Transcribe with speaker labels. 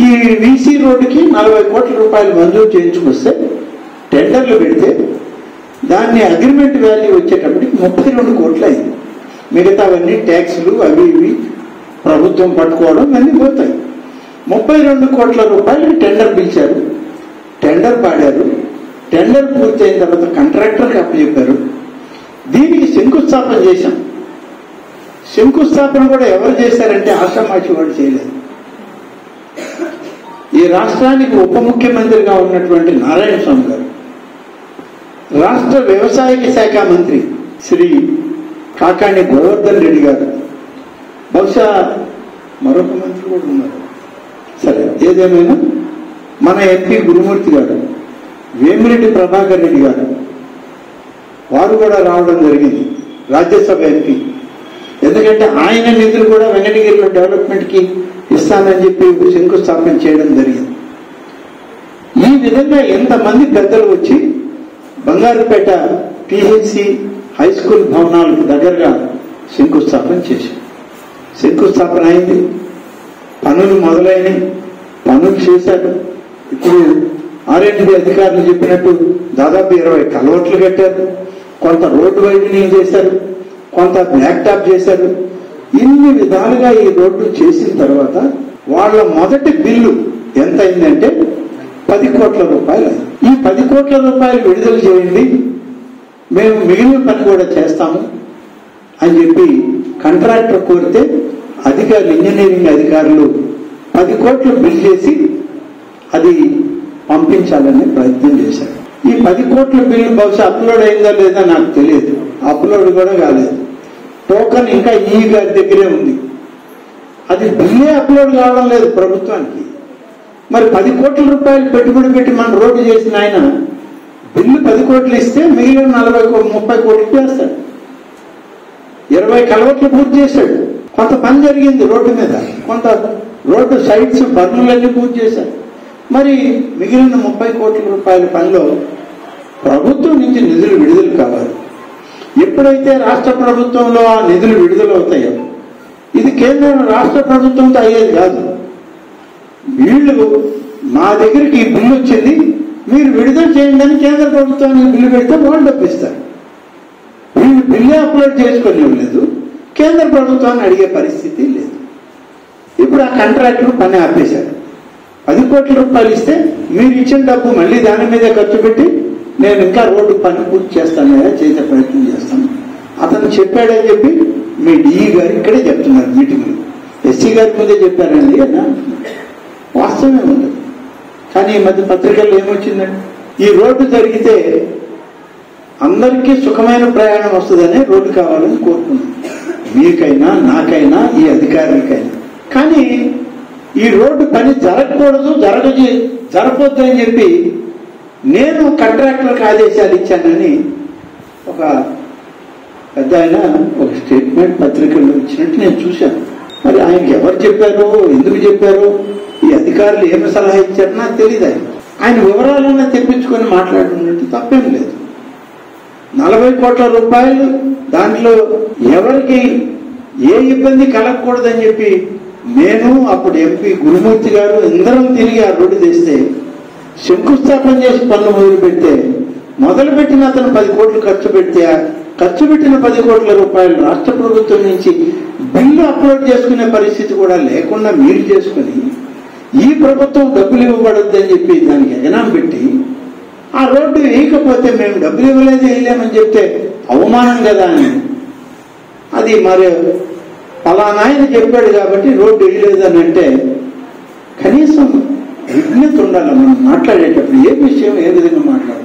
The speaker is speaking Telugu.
Speaker 1: ఈ వీసీ రోడ్డుకి 40 కోట్ల రూపాయలు మంజూరు చేయించుకొస్తే టెండర్లు పెడితే దాన్ని అగ్రిమెంట్ వాల్యూ వచ్చేటప్పటికి 32 కోట్లు అయింది. మిగతావన్నీ ట్యాక్సులు అవి ఇవి ప్రభుత్వం పట్టుకోవడం అన్నీ పోతాయి. 32 కోట్ల రూపాయలకి టెండర్ పిలిచారు, టెండర్ పాడారు. టెండర్ పూర్తయిన తర్వాత కాంట్రాక్టర్కి అప్పచెప్పారు. దీనికి శంకుస్థాపన చేశాం. శంకుస్థాపన కూడా ఎవరు చేశారంటే ఆషామాషి వాడు చేయలేదు. ఈ రాష్ట్రానికి ఉప ముఖ్యమంత్రిగా ఉన్నటువంటి నారాయణ స్వామి గారు, రాష్ట్ర వ్యవసాయ శాఖ మంత్రి శ్రీ కాకాణి గోవర్ధన్ రెడ్డి గారు, బహుశా మరొక మంత్రి కూడా ఉన్నారు. సరే, ఏదేమైనా మన ఎంపీ గురుమూర్తి గారు, వేమిరెడ్డి ప్రభాకర్ రెడ్డి గారు వారు కూడా రావడం జరిగింది, రాజ్యసభ ఎంపీ. ఎందుకంటే ఆయన నిధులు కూడా వెంకటగిరిలో డెవలప్మెంట్కి ఇస్తానని చెప్పి శంకుస్థాపన చేయడం జరిగింది. ఈ విధంగా ఎంతమంది పెద్దలు వచ్చి బంగారుపేట పిహెచ్సి హై స్కూల్ భవనాలకు దగ్గరగా శంకుస్థాపన చేశారు. శంకుస్థాపన అయింది, పనులు మొదలైనవి, పనులు చేశారు. ఇప్పుడు R&D అధికారులు చెప్పినట్టు దాదాపు 20 కలవట్లు కట్టారు, కొంత రోడ్డు వైడనింగ్ చేశారు, కొంత బ్లాక్ టాప్ చేశారు. ఇన్ని విధాలుగా ఈ రోడ్డు చేసిన తర్వాత వాళ్ళ మొదటి బిల్లు ఎంత అయిందంటే 10 కోట్ల రూపాయలు. ఈ 10 కోట్ల రూపాయలు విడుదల చేయండి, మేము మిగిలిన పని కూడా చేస్తాము అని చెప్పి కాంట్రాక్టర్ కోరితే అధికారులు, ఇంజనీరింగ్ అధికారులు 10 కోట్లు బిల్ చేసి అది పంపించాలనే ప్రయత్నం చేశారు. ఈ 10 కోట్ల బిల్లు బహుశా అప్లోడ్ అయిందా లేదా నాకు తెలియదు, అప్లోడ్ కూడా కాలేదు. టోకన్ ఇంకా ఈ గారి దగ్గరే ఉంది, అది బిల్లే అప్లోడ్ కావడం లేదు ప్రభుత్వానికి. మరి 10 కోట్ల రూపాయలు పెట్టుబడి పెట్టి మన రోడ్డు చేసిన ఆయన బిల్లు 10 కోట్లు ఇస్తే మిగిలిన 30 కోట్లు చేస్తాడు. 20 కలవట్లు పూర్తి చేశాడు. కొంత పని జరిగింది రోడ్డు మీద, కొంత రోడ్డు సైడ్స్ బర్నులన్నీ పూర్తి చేశారు. మరి మిగిలిన 30 కోట్ల రూపాయల పనిలో ప్రభుత్వం నుంచి నిధులు విడుదల కావాలి. ఎప్పుడైతే రాష్ట్ర ప్రభుత్వంలో ఆ నిధులు విడుదలవుతాయో, ఇది కేంద్ర రాష్ట్ర ప్రభుత్వంతో అయ్యేది కాదు. వీళ్ళు మా దగ్గరికి ఈ బిల్లు వచ్చింది, మీరు విడుదల చేయండి అని కేంద్ర ప్రభుత్వానికి బిల్లు పెడితే వాళ్ళు డబ్బిస్తారు. వీళ్ళు బిల్లు అప్లోడ్ చేసుకోలేదు, కేంద్ర ప్రభుత్వాన్ని అడిగే పరిస్థితి లేదు. ఇప్పుడు ఆ కాంట్రాక్టర్ పని ఆపేశారు. 10 కోట్ల రూపాయలు ఇస్తే మీరు ఇచ్చిన డబ్బు మళ్ళీ దాని మీద ఖర్చు పెట్టి నేను ఇంకా రోడ్డు పని పూర్తి చేస్తాను, చేసే ప్రయత్నం చేస్తాను అతను చెప్పాడని చెప్పి మీ డిఈ గారు ఇక్కడే చెప్తున్నారు మీటింగ్లో. ఎస్సీ గారి ముందే చెప్పారండి అన్న, వాస్తవమే ఉంది. కానీ ఈ మధ్య పత్రికల్లో ఏమొచ్చిందండి, ఈ రోడ్డు జరిగితే అందరికీ సుఖమైన ప్రయాణం వస్తుందని రోడ్డు కావాలని కోరుకున్నాం, మీకైనా నాకైనా ఈ అధికారులకైనా. కానీ ఈ రోడ్డు పని జరగకూడదు, జరగొద్దు అని చెప్పి నేను కాంట్రాక్టర్కి ఆదేశాలు ఇచ్చానని ఒక పెద్ద ఆయన ఒక స్టేట్మెంట్ పత్రికల్లో ఇచ్చినట్టు నేను చూశాను. మరి ఆయనకి ఎవరు చెప్పారో, ఎందుకు చెప్పారో, ఈ అధికారులు ఏమి సలహా ఇచ్చారో నాకు తెలియదు. ఆయన వివరాలన్నా తెప్పించుకొని మాట్లాడుతున్నట్టు తప్పేం లేదు. 40 కోట్ల రూపాయలు దాంట్లో ఎవరికి ఏ ఇబ్బంది కలగకూడదని చెప్పి నేను, అప్పుడు ఎంపీ గురుమూర్తి గారు అందరం తిరిగి ఆ రోడ్డు తెస్తే శంకుస్థాపన చేసి పనులు మొదలుపెట్టిన అతను 10 కోట్లు ఖర్చు పెట్టిన 10 కోట్ల రూపాయలు రాష్ట్ర ప్రభుత్వం నుంచి బిల్లు అప్లోడ్ చేసుకునే పరిస్థితి కూడా లేకుండా మీరు చేసుకుని ఈ ప్రభుత్వం డబ్బులు ఇవ్వబడద్దని చెప్పి దానికి ఎగనాం పెట్టి ఆ రోడ్డు వేయకపోతే మేము డబ్బులు ఇవ్వలేదు వేయలేమని చెప్తే అవమానం కదా అని. అది మరి పలానా ఆయన చెప్పాడు కాబట్టి రోడ్డు వేయలేదని అంటే కనీసం విజ్ఞత ఉండాలి. మనం మాట్లాడేటప్పుడు ఏ విషయం ఏ విధంగా మాట్లాడాలి.